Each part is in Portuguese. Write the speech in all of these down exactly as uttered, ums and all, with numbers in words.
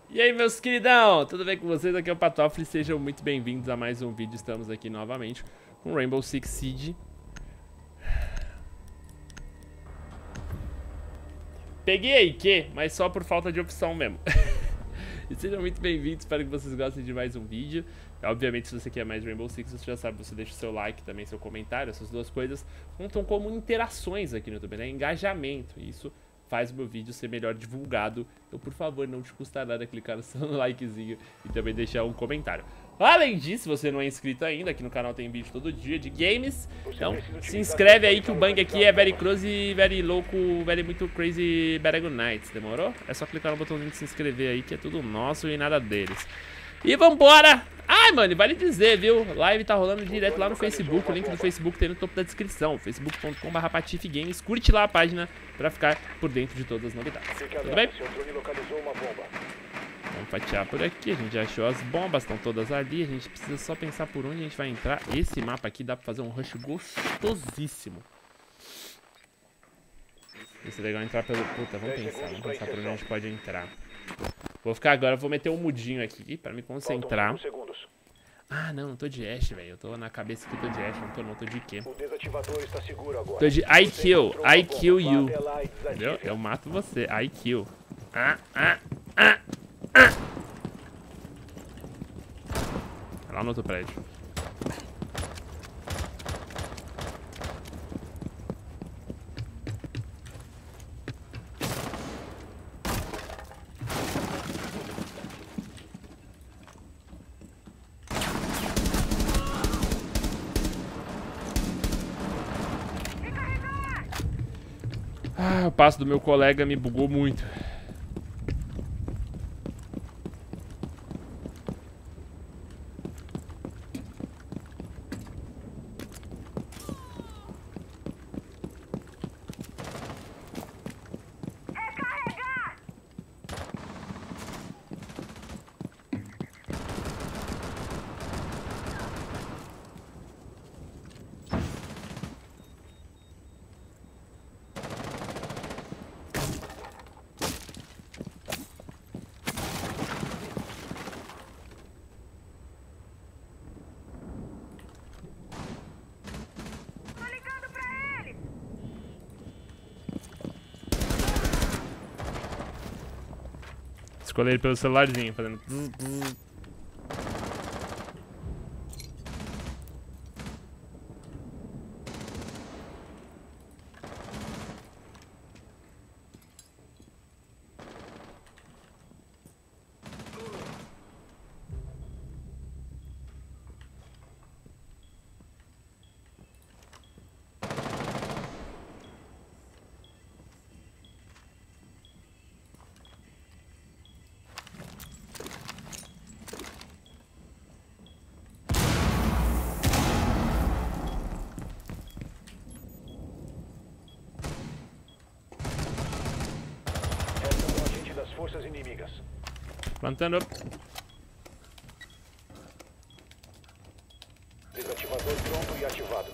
E aí, meus queridão, tudo bem com vocês? Aqui é o Patoffoli, sejam muito bem-vindos a mais um vídeo. Estamos aqui novamente com Rainbow Six Siege. Peguei a I Q, mas só por falta de opção mesmo. E sejam muito bem-vindos, espero que vocês gostem de mais um vídeo. Obviamente, se você quer mais Rainbow Six, você já sabe, você deixa o seu like, também seu comentário. Essas duas coisas contam como interações aqui no YouTube, né? Engajamento, isso faz o meu vídeo ser melhor divulgado. Então, por favor, não te custa nada clicar no seu likezinho e também deixar um comentário. Além disso, se você não é inscrito ainda, aqui no canal tem vídeo todo dia de games. Então, se inscreve aí que o bang aqui é very crazy, very louco, very muito crazy, very good nights, demorou? É só clicar no botãozinho de se inscrever aí que é tudo nosso e nada deles. E vambora! Ai, mano, vale dizer, viu? Live tá rolando direto lá no Facebook. O link do Facebook tem no topo da descrição. facebook ponto com barra patife games. Curte lá a página pra ficar por dentro de todas as novidades. Tudo bem? Vamos fatiar por aqui. A gente já achou as bombas, estão todas ali. A gente precisa só pensar por onde a gente vai entrar. Esse mapa aqui dá pra fazer um rush gostosíssimo. Esse é legal entrar pelo... Puta, vamos pensar. Vamos pensar por onde a gente pode entrar. Vou ficar agora, vou meter um mudinho aqui pra me concentrar. Ah, não, não tô de Ashe, velho. Eu tô na cabeça que tô de Ashe, não tô não, tô de quê? Tô de I kill, I kill you. Entendeu? Eu mato você, I kill. Ah, ah, ah, ah. Lá no outro prédio. Ah, o passo do meu colega me bugou muito. Escolhi ele pelo celularzinho, fazendo... Forças inimigas. Plantando. Desativador pronto e ativado.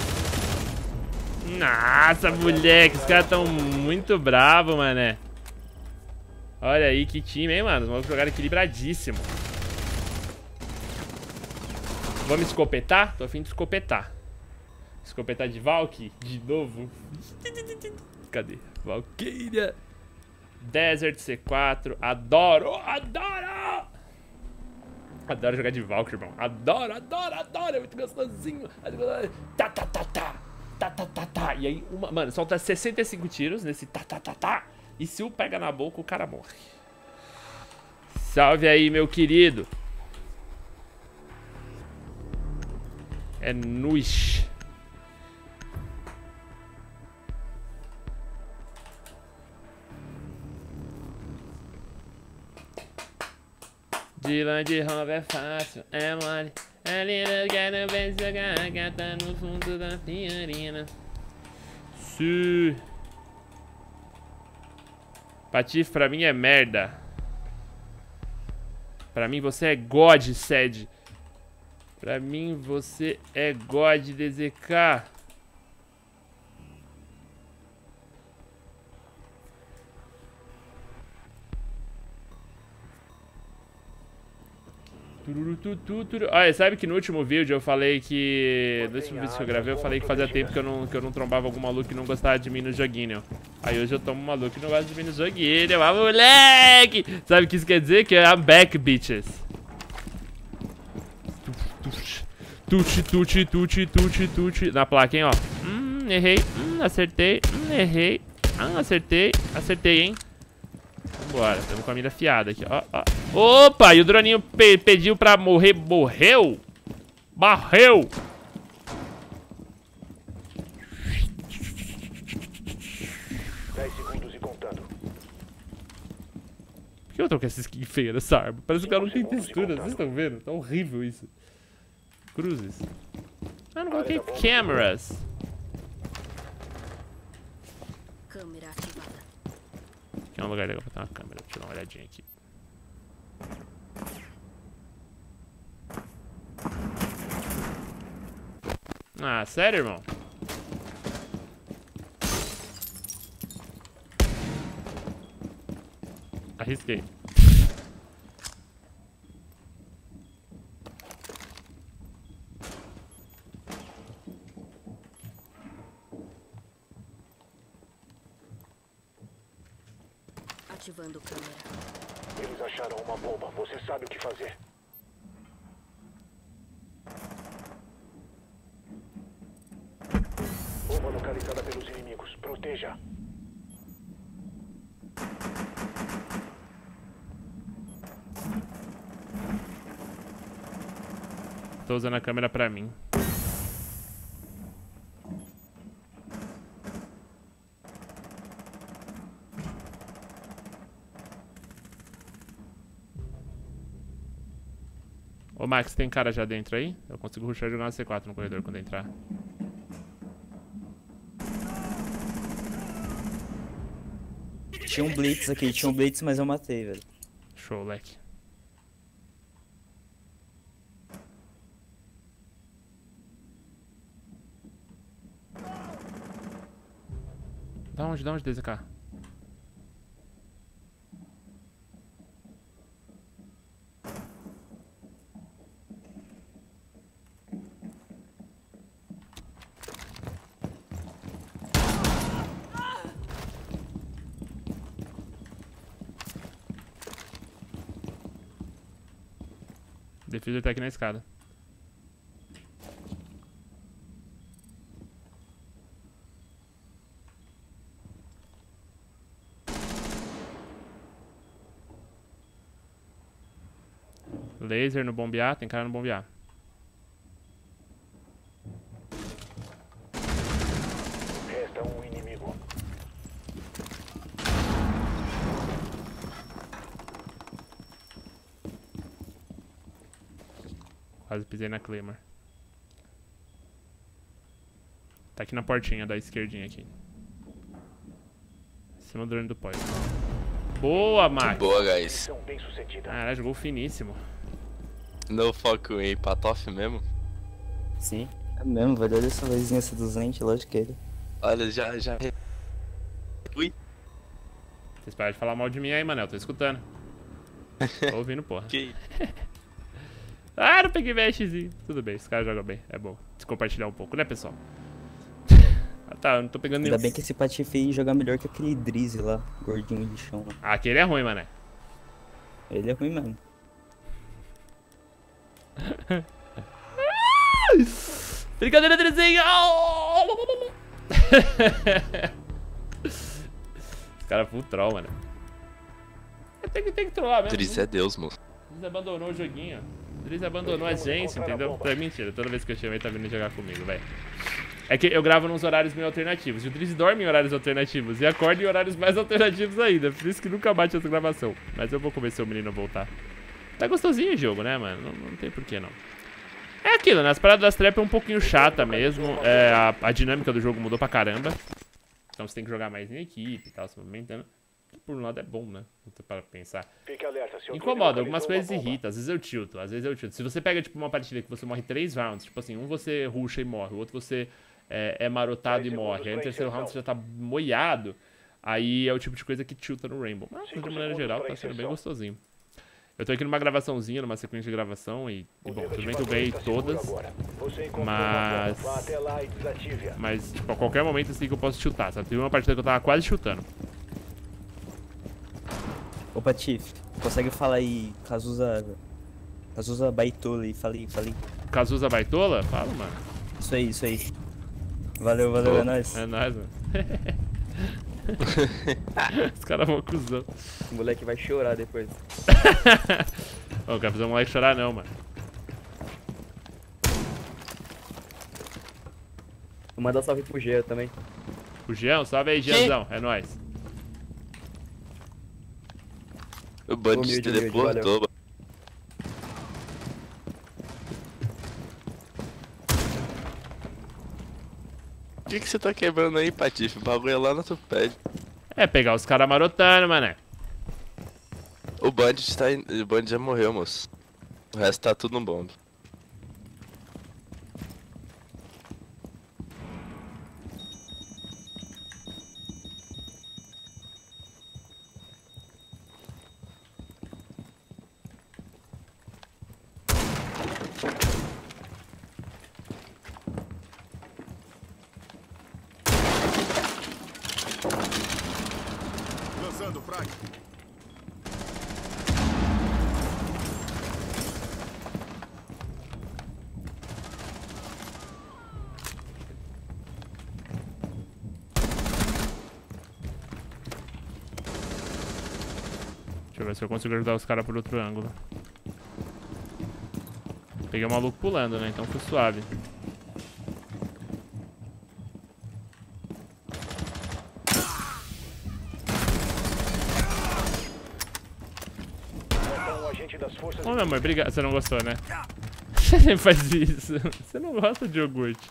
Nossa, moleque, os caras tão muito bravos, mané. Olha aí que time, hein, mano. Vamos jogar equilibradíssimo. Vamos escopetar? Tô a fim de escopetar. Escopetar de Valky? De novo? Cadê? Valkyria. Desert C quatro, adoro, adoro! Adoro jogar de Valkyrie, irmão. Adoro, adoro, adoro, é muito gostosinho. Tá, tá, tá, tá, tá, tá, tá, tá. E aí, uma, mano, solta sessenta e cinco tiros nesse tá, tá, tá, tá. E se o pega na boca, o cara morre. Salve aí, meu querido. É nuix. De longe roubo é fácil, é mole. Ali não quero ver jogar, gata no fundo da fiorina. Sim. Patife pra mim é merda. Pra mim você é God, Sed. Pra mim você é God, D Z K. Tururu, tu, tu, turu. Olha, sabe que no último vídeo eu falei que... No último vídeo que eu gravei eu falei que fazia tempo que eu não, que eu não trombava algum maluco que não gostava de mim no joguinho. Aí hoje eu tomo um maluco que não gosta de mim no joguinho. Ah, moleque! Sabe o que isso quer dizer? Que é I'm back, bitches. Tuti, tuti, tuti, tuti, tuti. Na placa, hein, ó. Hum, errei. Hum, acertei. Hum, errei. Hum, acertei. Acertei, hein. Vambora, estamos com a mira afiada aqui, ó, ó. Opa, e o droninho pe pediu pra morrer. Morreu? Morreu! dez segundos e contando. Por que eu tô com essa skin feia dessa arma? Parece que ela não tem textura, vocês estão vendo? Tá horrível isso. Cruzes. Ah, não coloquei câmeras. Câmera ativada. Aqui é um lugar legal pra ter uma câmera. Deixa eu dar uma olhadinha aqui. Ah, sério, irmão? Arrisquei. Ativando câmera. Eles acharam uma bomba. Você sabe o que fazer. Bomba localizada pelos inimigos. Proteja. Tô usando a câmera pra mim. Ô Max, tem cara já dentro aí? Eu consigo rushar e jogar uma C quatro no corredor quando entrar. Tinha um Blitz aqui, tinha um Blitz, mas eu matei, velho. Show, leque. Da onde? Da onde, D Z K? Defuser tá aqui na escada. Laser no bombear, tem cara no bombear. Resta um inimigo. Quase pisei na Claymore. Tá aqui na portinha da esquerdinha aqui. Em cima do drone do pós. Boa, Max! Boa, guys. Missão bem sucedida. Caralho, jogou finíssimo. No foco em Patoff mesmo? Sim, é mesmo, velho. Olha essa vozinha seduzente, lógico que ele. Olha, já, já... Ui. Vocês param de falar mal de mim aí, Manel. Tô escutando. Tô ouvindo, porra. Que... Ah, não peguei VSzinho. Tudo bem, esse cara joga bem. É bom descompartilhar um pouco, né, pessoal? Ah, tá, eu não tô pegando nenhum. Ainda bem que esse patife aí joga melhor que aquele Drizzy lá, gordinho de chão. Né? Ah, aquele é ruim, mané. Ele é ruim mesmo. Brincadeira, Drizinho! Os caras full troll, mano. Tem que, tem que trollar mesmo. Driz é Deus, mano. Driz abandonou o joguinho. Driz abandonou a gente, entendeu? É mentira, toda vez que eu chamo ele tá vindo jogar comigo, velho. É que eu gravo nos horários meio alternativos. E o Driz dorme em horários alternativos. E acorda em horários mais alternativos ainda. Por isso que nunca bate essa gravação. Mas eu vou convencer o menino a voltar. Tá gostosinho o jogo, né, mano? Não, não tem porquê, não. É aquilo, né? As paradas das trap é um pouquinho chata mesmo. É, a, a dinâmica do jogo mudou pra caramba. Então você tem que jogar mais em equipe e tal, se movimentando. Por um lado é bom, né? Para pensar. Fique alerta, se Incomoda, algumas coisas irritam. Às vezes eu tilto, às vezes eu tilto. Se você pega, tipo, uma partida que você morre três rounds, tipo assim, um você rusha e morre, o outro você é, é marotado e morre. Aí no terceiro round você já tá moiado. Aí é o tipo de coisa que tilta no Rainbow. Mas, de maneira geral, tá sendo bem gostosinho. Eu tô aqui numa gravaçãozinha, numa sequência de gravação e, e bom, tudo bem que eu ganhei todas, mas... Mas, tipo, a qualquer momento assim que eu posso chutar, sabe? Teve uma partida que eu tava quase chutando. Opa, Tiff, consegue falar aí, Cazuza... Cazuza Baitola aí, falei, falei. Cazuza Baitola? Fala, mano. Isso aí, isso aí. Valeu, valeu, Pô, é nóis. É nóis, mano. Os caras vão cuzão. O moleque vai chorar depois. Ô, não quero fazer o moleque chorar não, mano. Vou mandar salve pro Jean também. O Jean, salve aí, Jeanzão. É nóis. O Band se Humilde, humilde, teleportou, mano. O que que você tá quebrando aí, Patife? O bagulho é lá no teu pé. É, pegar os caras marotando, mané. O Bandit tá in... O Bandit já morreu, moço. O resto tá tudo no bomb. Lançando frag. Deixa eu ver se eu consigo ajudar os caras por outro ângulo. Peguei o maluco pulando, né? Então foi suave. Ô, meu amor, obrigado. Você não gostou, né? Você sempre faz isso. Você não gosta de iogurte.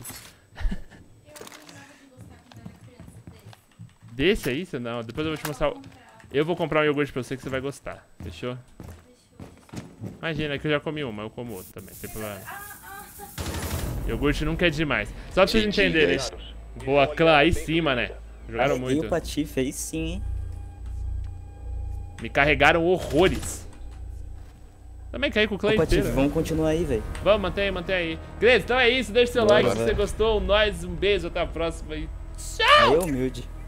Desse aí? Você não. Depois eu vou te mostrar. O... Eu vou comprar um iogurte pra você que você vai gostar. Fechou? Imagina que eu já comi uma, eu como outro também. Não tem problema. Iogurte nunca é demais. Só pra vocês entenderem. Boa, clã, aí sim, mané. Jogaram Carreguei muito. o Patife aí sim, hein. Me carregaram horrores. Também caí com o clã Ô, Patife, inteiro. vamos continuar aí, velho. Vamos, mantém aí, mantém aí. Beleza, então é isso. Deixa seu Bora, like se vai. você gostou. Nós, um beijo, até a próxima e tchau! Aí é humilde.